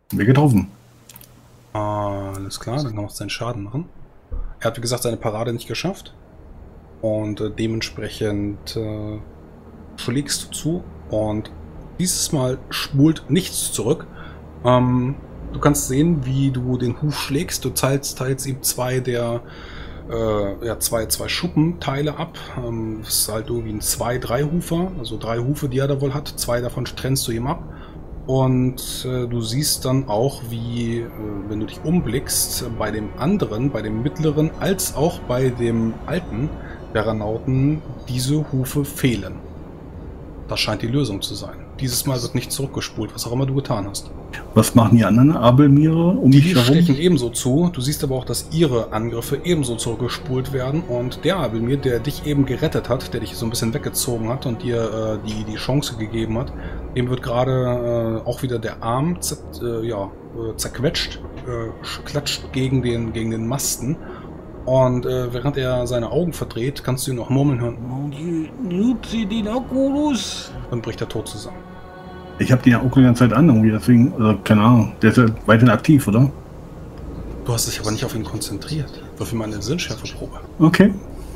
Wir getroffen. Alles klar, dann kann man seinen Schaden machen. Er hat, wie gesagt, seine Parade nicht geschafft. Und dementsprechend schlägst du zu. Und dieses Mal spult nichts zurück. Du kannst sehen, wie du den Huf schlägst. Du teilst ihm zwei der zwei Schuppenteile ab. Das ist halt irgendwie ein 2-3-Hufer, also 3 Hufe, die er da wohl hat. 2 davon trennst du ihm ab. Und du siehst dann auch, wie, wenn du dich umblickst, bei dem anderen, bei dem mittleren, als auch bei dem alten Veranauten diese Hufe fehlen. Das scheint die Lösung zu sein. Dieses Mal wird nicht zurückgespult, was auch immer du getan hast. Was machen die anderen Abelmiere um Die mich herum? stechen ebenso zu. Du siehst aber auch, dass ihre Angriffe ebenso zurückgespult werden. Und der Abelmir, der dich eben gerettet hat, der dich so ein bisschen weggezogen hat und dir die Chance gegeben hat, dem wird gerade auch wieder der Arm zerquetscht, klatscht gegen den Masten. Und während er seine Augen verdreht, kannst du ihn noch murmeln hören. Dann bricht er tot zusammen. Ich habe den ja auch die ganze Zeit an, irgendwie, deswegen, also, keine Ahnung, der ist ja weiterhin aktiv, oder? Du hast dich aber nicht auf ihn konzentriert. Würfel mal eine Sinnschärfeprobe. Okay.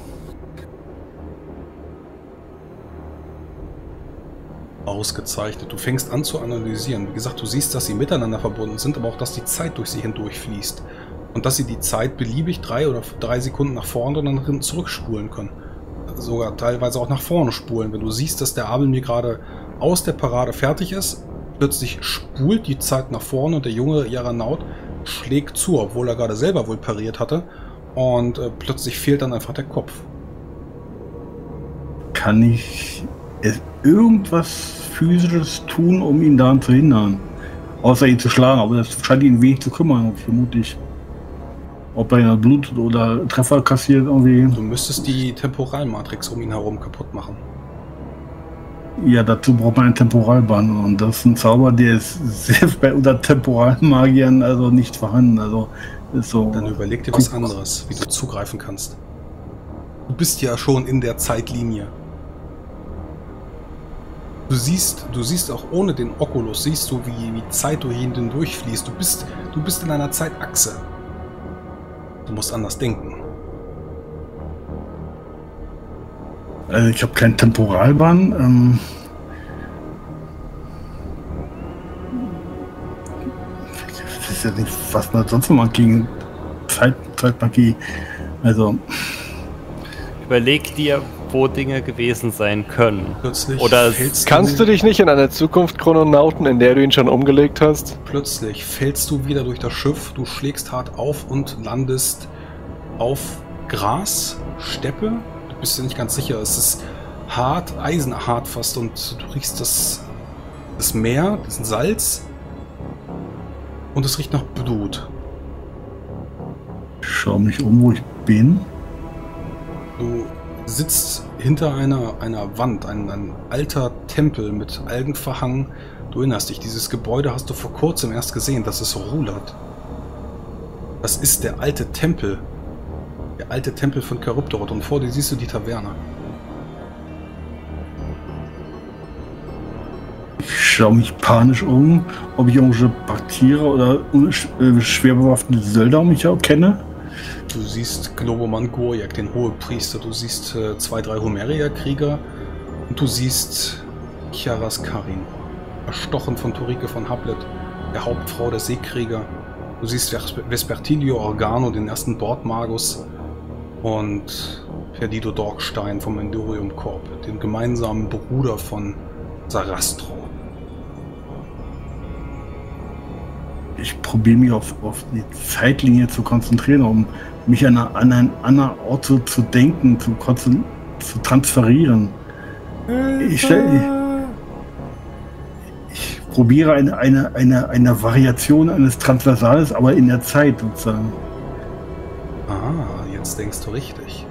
Ausgezeichnet. Du fängst an zu analysieren. Wie gesagt, du siehst, dass sie miteinander verbunden sind, aber auch, dass die Zeit durch sie hindurch fließt. Und dass sie die Zeit beliebig 3 Sekunden nach vorne oder nach hinten zurückspulen können. Sogar teilweise auch nach vorne spulen. Wenn du siehst, dass der Abelmir gerade aus der Parade fertig ist, plötzlich spult die Zeit nach vorne und der junge Jaranaut schlägt zu, obwohl er gerade selber wohl pariert hatte. Und plötzlich fehlt dann einfach der Kopf. Kann ich irgendwas Physisches tun, um ihn daran zu hindern? Außer ihn zu schlagen, aber das scheint ihn wenig zu kümmern, vermutlich. Ob er blutet oder Treffer kassiert irgendwie. Du müsstest die Temporalmatrix um ihn herum kaputt machen. Ja, dazu braucht man einen Temporalbann und das ist ein Zauber, der ist selbst bei unter Temporalmagiern also nicht vorhanden. Also ist so. Dann überleg dir was anderes, wie du zugreifen kannst. Du bist ja schon in der Zeitlinie. Du siehst auch ohne den Oculus, siehst du, wie Zeit durch ihn durchfließt. Du bist in einer Zeitachse. Du musst anders denken. Also ich habe keinen Temporalbann. Das ist ja nicht, was man sonst noch mal gegen Zeitmagie. Also. Überleg dir, wo Dinge gewesen sein können. Plötzlich Oder kannst du dich nicht in eine Zukunft chrononauten, in der du ihn schon umgelegt hast? Plötzlich fällst du wieder durch das Schiff, du schlägst hart auf und landest auf Gras, Steppe. Du bist dir nicht ganz sicher, es ist hart, eisenhart fast und du riechst das Meer, das Salz und es riecht nach Blut. Ich schaue mich um, wo ich bin. Du sitzt hinter einer Wand, ein alter Tempel mit Algenverhang. Du erinnerst dich, dieses Gebäude hast du vor kurzem erst gesehen, das ist Rulat. Das ist der alte Tempel. Der alte Tempel von Charybdorot und vor dir siehst du die Taverne. Ich schaue mich panisch um, ob ich irgendwelche Baktiere oder schwer bewaffnete Söldner um mich kenne. Du siehst Globoman Gorjak, den Hohepriester. Du siehst 2-3 Homeria-Krieger. Und du siehst Kiaras Karin, erstochen von Turike von Hablet, der Hauptfrau der Seekrieger. Du siehst Vespertilio Organo, den ersten Bordmagus. Und Perdido Dorkstein vom Endurium Corp, den gemeinsamen Bruder von Sarastro. Ich probiere mich auf die Zeitlinie zu konzentrieren, um mich an einen anderen Ort zu denken, zu transferieren. Ich probiere eine Variation eines Transversales, aber in der Zeit sozusagen. Ah, jetzt denkst du richtig.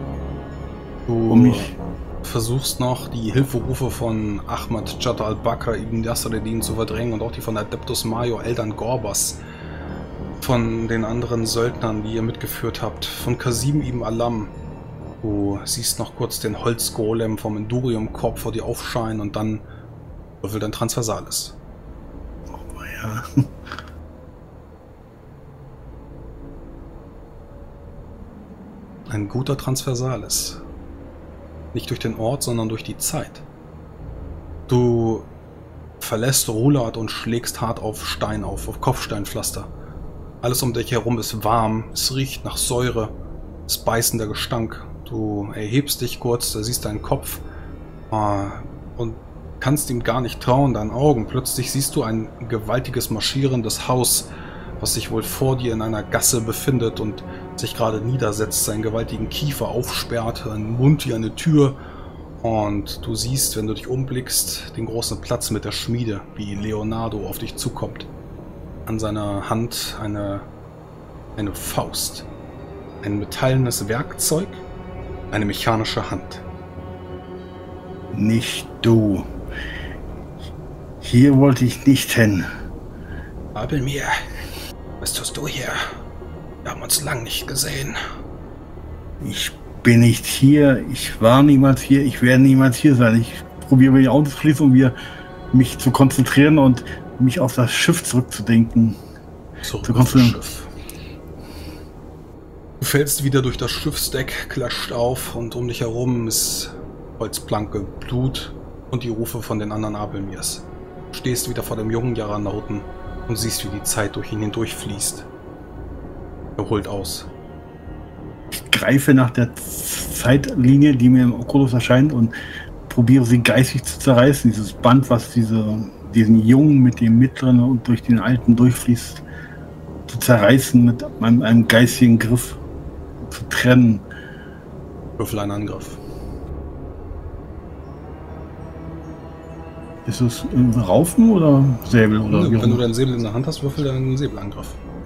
Du versuchst noch die Hilferufe von Ahmad Jad al-Bakr ibn Nasreddin zu verdrängen und auch die von Adeptus Major Eldan Gorbas, von den anderen Söldnern, die ihr mitgeführt habt, von Qasim ibn Alam. Du siehst noch kurz den Holzgolem vom Endurium Corp vor dir aufscheinen und dann würfelt ein Transversales. Oh ja. Ein guter Transversalis. Nicht durch den Ort, sondern durch die Zeit. Du verlässt Rulat und schlägst hart auf Stein auf Kopfsteinpflaster. Alles um dich herum ist warm, es riecht nach Säure, es ist beißender Gestank. Du erhebst dich kurz, da siehst deinen Kopf und kannst ihm gar nicht trauen, deinen Augen. Plötzlich siehst du ein gewaltiges marschierendes Haus, was sich wohl vor dir in einer Gasse befindet und sich gerade niedersetzt, seinen gewaltigen Kiefer aufsperrt, einen Mund wie eine Tür. Und du siehst, wenn du dich umblickst, den großen Platz mit der Schmiede, wie Leonardo auf dich zukommt. An seiner Hand eine Faust, ein metallenes Werkzeug, eine mechanische Hand. Nicht du. Hier wollte ich nicht hin. Abelmir, was tust du hier? Wir haben uns lang nicht gesehen. Ich bin nicht hier. Ich war niemals hier. Ich werde niemals hier sein. Ich probiere mir die Augen zu schließen, um mich zu konzentrieren und mich auf das Schiff zurückzudenken. Zurück auf das Schiff. Du fällst wieder durch das Schiffsdeck, klatscht auf und um dich herum ist Holzplanke, Blut und die Rufe von den anderen Abelmirs. Du stehst wieder vor dem jungen Jaranauten und siehst, wie die Zeit durch ihn hindurchfließt. Er holt aus. Ich greife nach der Zeitlinie, die mir im Oculus erscheint, und probiere sie geistig zu zerreißen. Dieses Band, was diesen Jungen mit dem mittleren und durch den alten durchfließt, zu zerreißen mit einem geistigen Griff, zu trennen. Würfel einen Angriff. Ist es ein Raufen oder Säbel? Oder wenn du deinen Säbel in der Hand hast, würfel deinen Säbelangriff.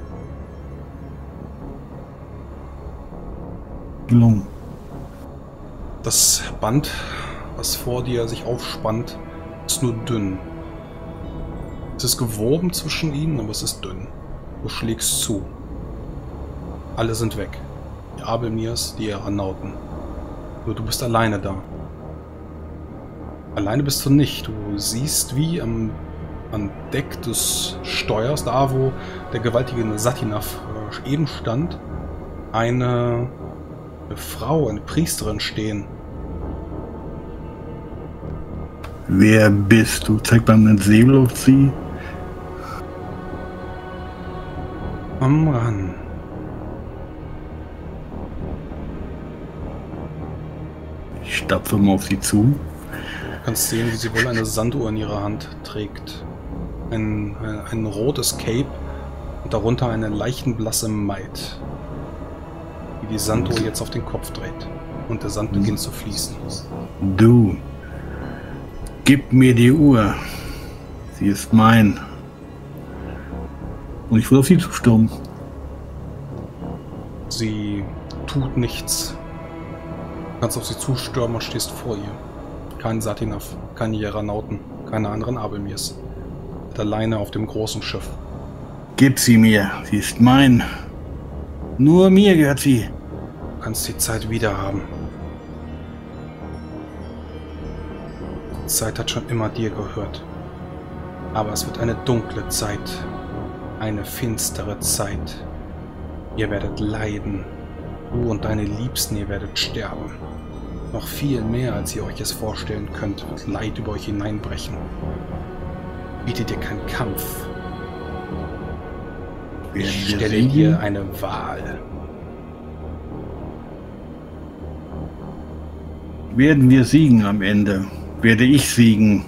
Gelungen. Das Band, was vor dir sich aufspannt, ist nur dünn. Es ist gewoben zwischen ihnen, aber es ist dünn. Du schlägst zu. Alle sind weg. Die Abelmirs, die Jaranauten. Nur du bist alleine da. Alleine bist du nicht. Du siehst, wie am Deck des Steuers, da wo der gewaltige Satinaf eben stand, eine Frau, eine Priesterin stehen. Wer bist du? Zeigt man einen Säbel auf sie? Amran. Ich stapfe mal auf sie zu. Du kannst sehen, wie sie wohl eine Sanduhr in ihrer Hand trägt. Ein rotes Cape und darunter eine leichenblasse Maid, die die Sanduhr jetzt auf den Kopf dreht. Und der Sand beginnt zu fließen. Du, gib mir die Uhr. Sie ist mein. Und ich will auf sie zustürmen. Sie tut nichts. Du kannst auf sie zustürmen und stehst vor ihr. Kein Satinaf, keine Jaranauten, keine anderen Abelmirs. Alleine auf dem großen Schiff. Gib sie mir, sie ist mein. Nur mir gehört sie. Du kannst die Zeit wieder haben. Die Zeit hat schon immer dir gehört. Aber es wird eine dunkle Zeit. Eine finstere Zeit. Ihr werdet leiden. Du und deine Liebsten, ihr werdet sterben. Noch viel mehr, als ihr euch es vorstellen könnt, wird Leid über euch hineinbrechen. Bietet dir keinen Kampf. Ich stelle dir eine Wahl. Werden wir siegen am Ende? Werde ich siegen?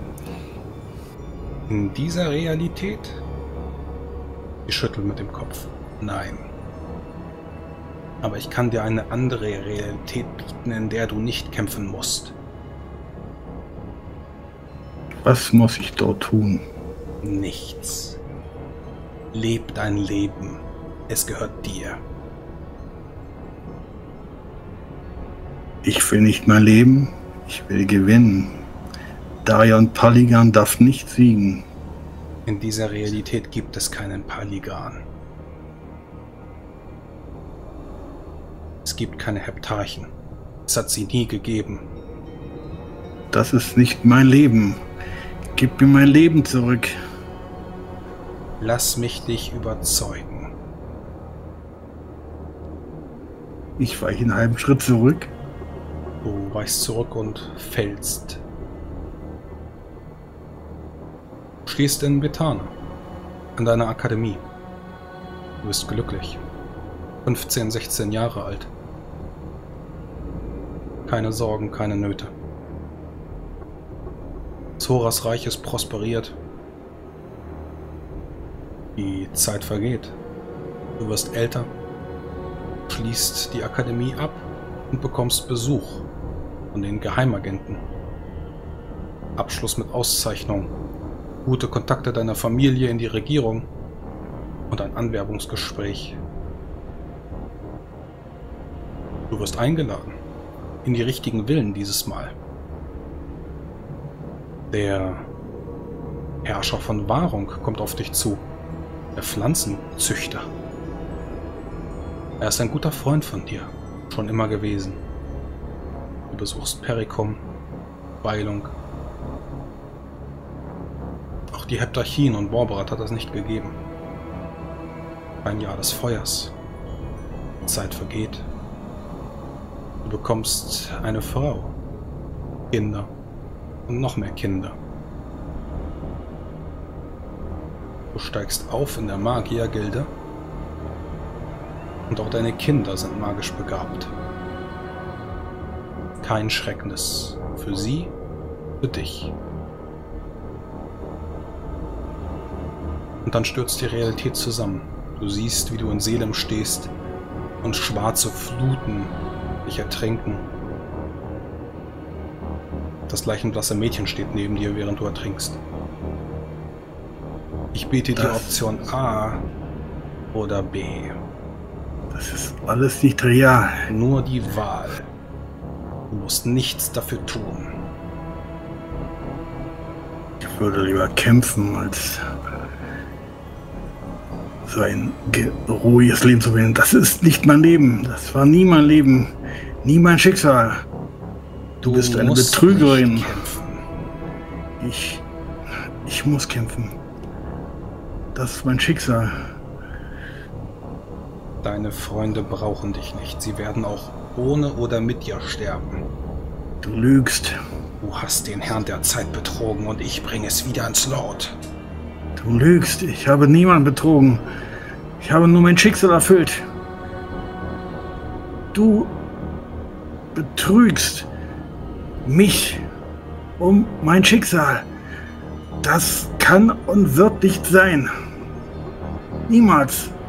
In dieser Realität? Ich schüttel mit dem Kopf. Nein. Aber ich kann dir eine andere Realität bieten, in der du nicht kämpfen musst. Was muss ich dort tun? Nichts. Leb dein Leben. Es gehört dir. Ich will nicht mehr leben. Ich will gewinnen. Darion Paligan darf nicht siegen. In dieser Realität gibt es keinen Paligan. Es gibt keine Heptarchen. Es hat sie nie gegeben. Das ist nicht mein Leben. Gib mir mein Leben zurück. Lass mich dich überzeugen. Ich weiche einen halben Schritt zurück. Du weichst zurück und fällst. Du stehst in Bethana, an deiner Akademie. Du bist glücklich. 15, 16 Jahre alt. Keine Sorgen, keine Nöte. Zoras Reich ist prosperiert. Die Zeit vergeht. Du wirst älter, schließt die Akademie ab und bekommst Besuch von den Geheimagenten. Abschluss mit Auszeichnung, gute Kontakte deiner Familie in die Regierung und ein Anwerbungsgespräch. Du wirst eingeladen in die richtigen Villen dieses Mal. Der Herrscher von Wahrung kommt auf dich zu, der Pflanzenzüchter. Er ist ein guter Freund von dir, schon immer gewesen. Du besuchst Perikum, Weilung. Auch die Heptarchien und Borberat hat es nicht gegeben. Ein Jahr des Feuers. Die Zeit vergeht. Du bekommst eine Frau, Kinder und noch mehr Kinder. Du steigst auf in der Magiergilde und auch deine Kinder sind magisch begabt. Kein Schrecknis für sie, für dich. Und dann stürzt die Realität zusammen. Du siehst, wie du in Selem stehst und schwarze Fluten dich ertränken. Das leichenblasse Mädchen steht neben dir, während du ertrinkst. Ich biete dir Option A oder B. Das ist alles nicht real. Nur die Wahl. Du musst nichts dafür tun. Ich würde lieber kämpfen, als so ein ruhiges Leben zu wählen. Das ist nicht mein Leben. Das war nie mein Leben. Nie mein Schicksal. Du bist eine Betrügerin. Ich muss kämpfen. Das ist mein Schicksal. Deine Freunde brauchen dich nicht. Sie werden auch ohne oder mit dir sterben. Du lügst. Du hast den Herrn der Zeit betrogen und ich bringe es wieder ins Lot. Du lügst. Ich habe niemanden betrogen. Ich habe nur mein Schicksal erfüllt. Du betrügst mich um mein Schicksal. Das kann und wird nicht sein. Niemals.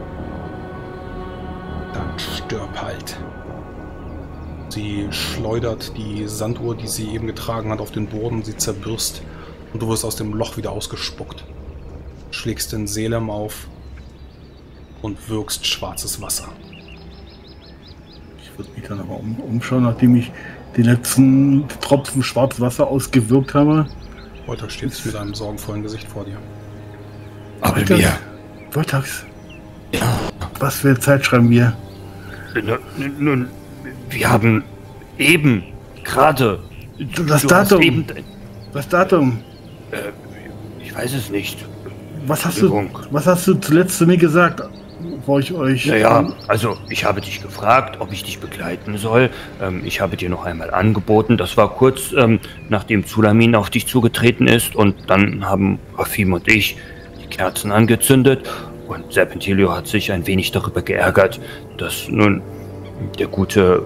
Dann stirb halt. Sie schleudert die Sanduhr, die sie eben getragen hat, auf den Boden. Sie zerbürst und du wirst aus dem Loch wieder ausgespuckt. Schlägst in Selem auf und wirkst schwarzes Wasser. Ich würde mich dann aber umschauen, nachdem ich die letzten Tropfen schwarzes Wasser ausgewirkt habe. Heute steht es mit einem sorgenvollen Gesicht vor dir. Aber wir. Voltax. Ja. Was für eine Zeit schreiben wir? Nun, wir haben eben gerade. Das Datum. Das Datum. Ich weiß es nicht. Was hast du zuletzt zu mir gesagt? Bevor ich euch. Naja, also ich habe dich gefragt, ob ich dich begleiten soll. Ich habe dir noch einmal angeboten. Das war kurz nachdem Zulamin auf dich zugetreten ist. Und dann haben Rafim und ich die Kerzen angezündet. Und Serpentilio hat sich ein wenig darüber geärgert, dass nun der gute...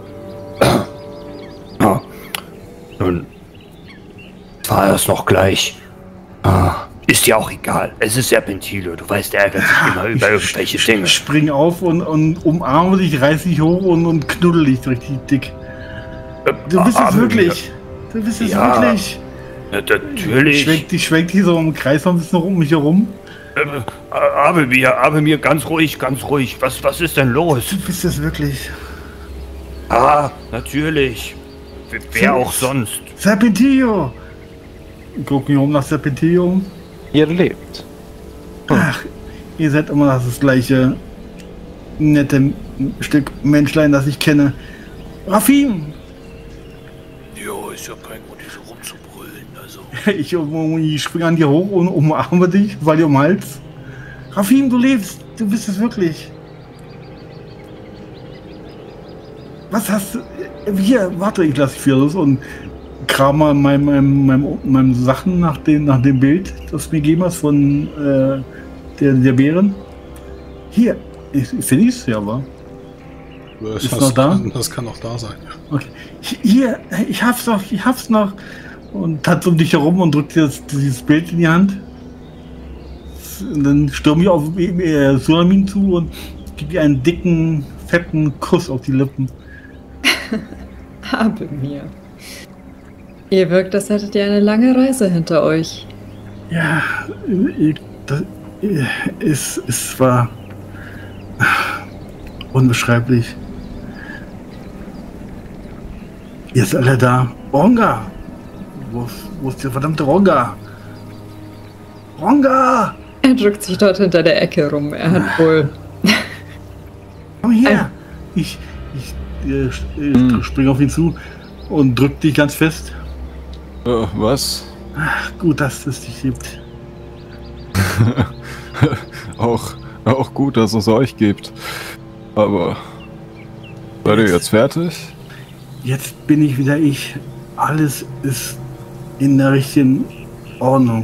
nun war es noch gleich. Ist ja auch egal. Es ist Serpentilio. Du weißt, er ärgert sich immer über irgendwelche Dinge. Ich spring auf und umarme dich, reiß dich hoch und knuddel dich richtig dick. Du bist es wirklich. Du bist es wirklich. Ja, natürlich. Ich schwenk dich so im Kreis ein bisschen um mich herum. Aber mir ganz ruhig. Was ist denn los? Du bist es wirklich. Natürlich. Wer auch sonst. Serpentilio. Guck mich um nach Serpentilio. Ihr lebt. Ach, ihr seid immer das gleiche nette Stück Menschlein, das ich kenne. Rafim! Jo, ist ja kein Grund, hier so rumzubrüllen, also. Ich springe an dir hoch und umarme dich, weil dir um den Hals. Rafim, du lebst, du bist es wirklich. Was hast du? Hier, warte, ich lasse dich wieder los und kram mal meinem Sachen nach dem Bild, das du mir gegeben hast von der Bären. Hier, finde ich es ja, wa? Ist noch da? Das kann auch da sein, ja. Okay. Hier, ich hab's noch. Und tanzt um dich herum und drückt dir dieses Bild in die Hand. Und dann stürme ich auf Sulamin zu und gebe ihr einen dicken, fetten Kuss auf die Lippen. Habe mir. Ihr wirkt, als hättet ihr eine lange Reise hinter euch. Ja, es war unbeschreiblich. Ihr seid alle da. Ronga! Wo ist der verdammte Ronga? Ronga! Er drückt sich dort hinter der Ecke rum. Er hat wohl... Komm her! Ich springe auf ihn zu und drück dich ganz fest. Was? Ach, gut, dass es dich gibt. auch gut, dass es euch gibt. Aber seid ihr jetzt fertig? Jetzt bin ich wieder ich. Alles ist in der richtigen Ordnung.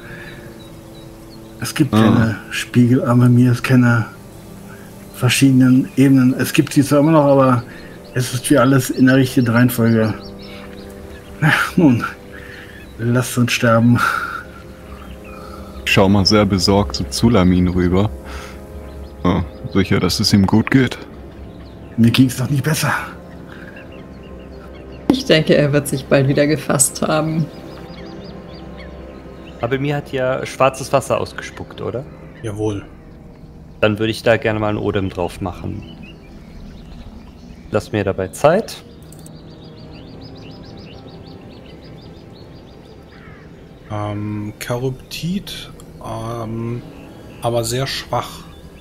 Es gibt keine Spiegelarme mir, es keine verschiedenen Ebenen. Es gibt sie zwar immer noch, aber es ist für alles in der richtigen Reihenfolge. Ach, nun, lasst uns sterben. Ich schau mal sehr besorgt zu Sulamin rüber. Sicher, dass es ihm gut geht? Mir ging es noch nicht besser. Ich denke, er wird sich bald wieder gefasst haben. Aber mir hat ja schwarzes Wasser ausgespuckt, oder? Jawohl. Dann würde ich da gerne mal einen Odem drauf machen. Lass mir dabei Zeit. Charybdit, aber sehr schwach.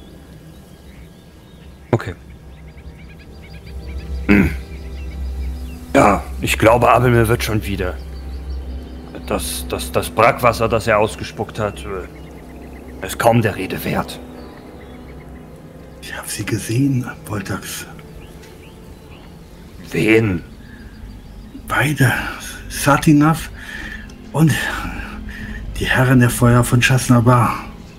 Okay. Ja, ich glaube, Abelmir wird schon wieder. Das Brackwasser, das er ausgespuckt hat, ist kaum der Rede wert. Ich habe sie gesehen, Voltax. Wen? Beide. Satinav und die Herren der Feuer von Chasnabar.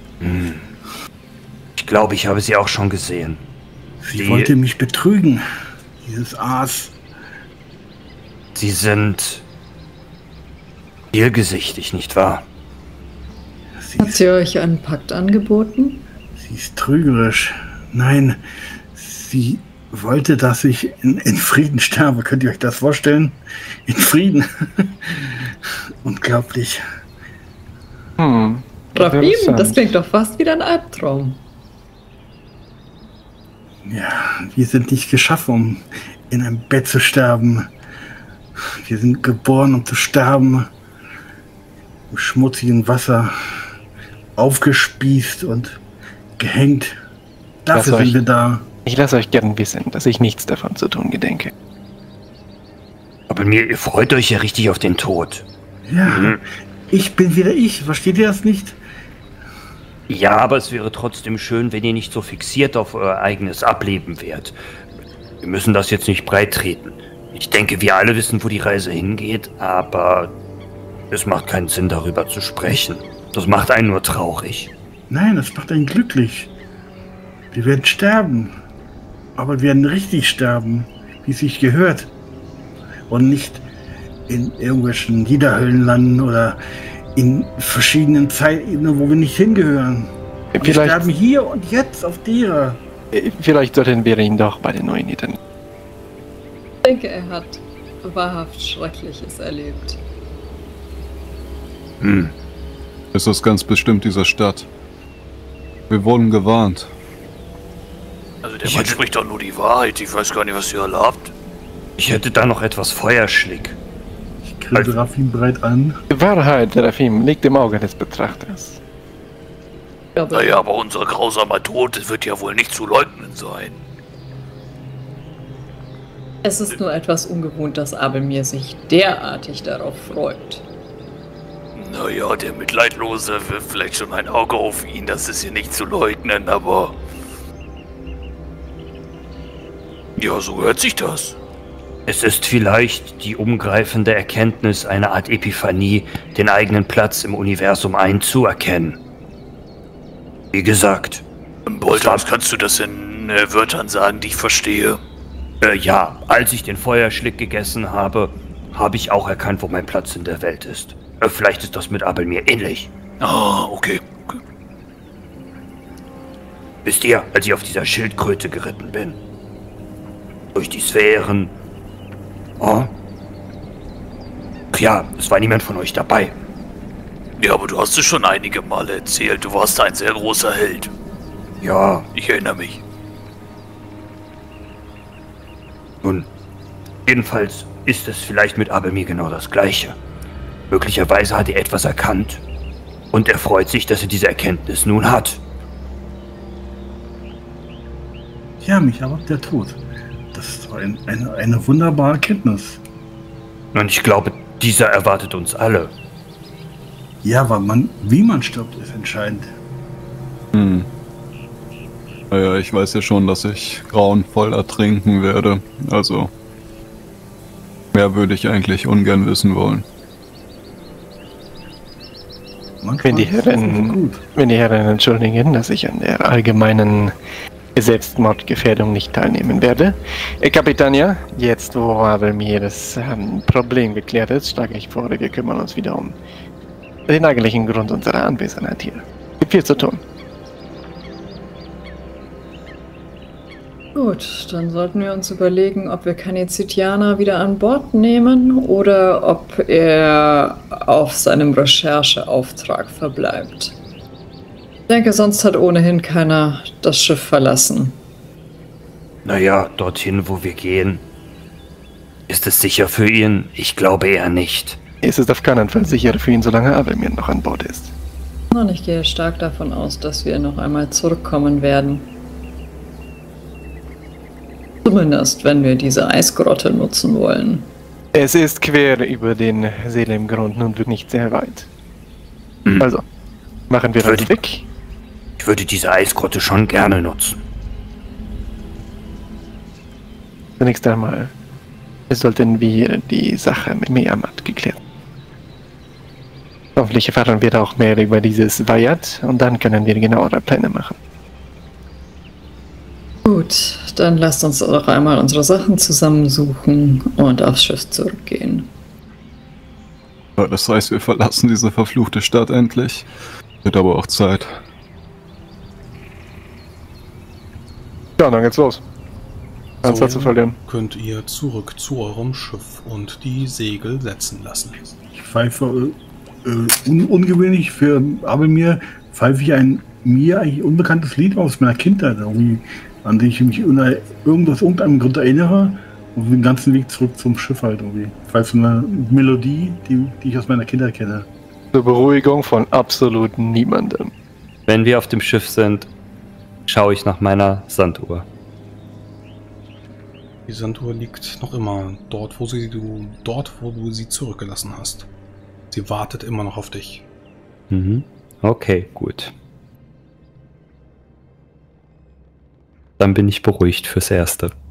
Ich glaube, ich habe sie auch schon gesehen. Sie wollte mich betrügen, dieses Aas. Sie sind irrgesichtig, nicht wahr? Hat sie euch einen Pakt angeboten? Sie ist trügerisch. Nein, sie wollte, dass ich in Frieden sterbe. Könnt ihr euch das vorstellen? In Frieden. Unglaublich. Rafim, das klingt doch fast wie ein Albtraum. Ja, wir sind nicht geschaffen, um in einem Bett zu sterben. Wir sind geboren, um zu sterben. Im schmutzigen Wasser. Aufgespießt und gehängt. Dafür sind wir da. Ich lasse euch gern wissen, dass ich nichts davon zu tun gedenke. Aber ihr freut euch ja richtig auf den Tod. Ja, ich bin wieder ich. Versteht ihr das nicht? Ja, aber es wäre trotzdem schön, wenn ihr nicht so fixiert auf euer eigenes Ableben wärt. Wir müssen das jetzt nicht breit treten. Ich denke, wir alle wissen, wo die Reise hingeht, aber es macht keinen Sinn, darüber zu sprechen. Das macht einen nur traurig. Nein, das macht einen glücklich. Wir werden sterben. Aber wir werden richtig sterben, wie es sich gehört. Und nicht in irgendwelchen Niederhöllen landen oder in verschiedenen Zeitebenen, wo wir nicht hingehören. Wir sterben hier und jetzt auf derer. Vielleicht sollten wir ihn doch bei den Neuniten. Ich denke, er hat wahrhaft Schreckliches erlebt. Es ist ganz bestimmt diese Stadt. Wir wurden gewarnt. Also der Mann spricht doch nur die Wahrheit. Ich weiß gar nicht, was ihr erlaubt. Ich hätte da noch etwas Feuerschlick. Ich grinse Rafim breit an. Die Wahrheit, Rafim, liegt im Auge des Betrachters. Naja, aber unser grausamer Tod wird ja wohl nicht zu leugnen sein. Es ist nur etwas ungewohnt, dass Abelmir sich derartig darauf freut. Naja, der Mitleidlose wirft vielleicht schon ein Auge auf ihn, das ist hier nicht zu leugnen, aber... Ja, so hört sich das. Es ist vielleicht die umgreifende Erkenntnis, eine Art Epiphanie, den eigenen Platz im Universum einzuerkennen. Wie gesagt. Boltons, kannst du das in Wörtern sagen, die ich verstehe? Ja, als ich den Feuerschlick gegessen habe, habe ich auch erkannt, wo mein Platz in der Welt ist. Vielleicht ist das mit Abelmir ähnlich. Ah, okay. Wisst ihr, als ich auf dieser Schildkröte geritten bin? Durch die Sphären. Oh. Ach ja, es war niemand von euch dabei. Ja, aber du hast es schon einige Male erzählt. Du warst ein sehr großer Held. Ja. Ich erinnere mich. Nun, jedenfalls ist es vielleicht mit Abelmir genau das Gleiche. Möglicherweise hat er etwas erkannt. Und er freut sich, dass er diese Erkenntnis nun hat. Ja, mich erwartet der Tod. Das ist doch eine wunderbare Erkenntnis. Und ich glaube, dieser erwartet uns alle. Ja, aber wie man stirbt, ist entscheidend. Naja, ich weiß ja schon, dass ich grauenvoll ertrinken werde. Also, mehr würde ich eigentlich ungern wissen wollen. Wenn die Herren entschuldigen, dass ich an der allgemeinen Selbstmordgefährdung nicht teilnehmen werde. Kapitania, jetzt wo Abelmir das Problem geklärt ist, schlage ich vor, wir kümmern uns wieder um den eigentlichen Grund unserer Anwesenheit hier. Gibt viel zu tun. Gut, dann sollten wir uns überlegen, ob wir Kanizitianer wieder an Bord nehmen oder ob er auf seinem Rechercheauftrag verbleibt. Ich denke, sonst hat ohnehin keiner das Schiff verlassen. Naja, dorthin, wo wir gehen. Ist es sicher für ihn? Ich glaube eher nicht. Es ist auf keinen Fall sicher für ihn, solange Abelmir noch an Bord ist. Und ich gehe stark davon aus, dass wir noch einmal zurückkommen werden. Zumindest, wenn wir diese Eisgrotte nutzen wollen. Es ist quer über den Seelemgrund und wird nicht sehr weit. Also, machen wir das weg. Ich würde diese Eisgrotte schon gerne nutzen. Zunächst einmal sollten wir die Sache mit Meamat geklärt. Hoffentlich erfahren wir auch mehr über dieses Vayat und dann können wir genauere Pläne machen. Gut, dann lasst uns doch einmal unsere Sachen zusammensuchen und aufs Schiff zurückgehen. Ja, das heißt, wir verlassen diese verfluchte Stadt endlich. Wird aber auch Zeit. Ja, dann geht's los. So zu verlieren. könnt ihr zurück zu eurem Schiff und die Segel setzen lassen. Ich pfeife ungewöhnlich für Abelmir, pfeife ich ein mir eigentlich unbekanntes Lied aus meiner Kindheit, irgendwie, an die ich mich aus irgendeinem Grund erinnere und den ganzen Weg zurück zum Schiff halt irgendwie. Ich pfeife eine Melodie, die ich aus meiner Kindheit kenne. Zur Beruhigung von absolut niemandem. Wenn wir auf dem Schiff sind, schaue ich nach meiner Sanduhr. Die Sanduhr liegt noch immer dort, wo du sie zurückgelassen hast. Sie wartet immer noch auf dich. Mhm. Okay, gut. Dann bin ich beruhigt fürs Erste.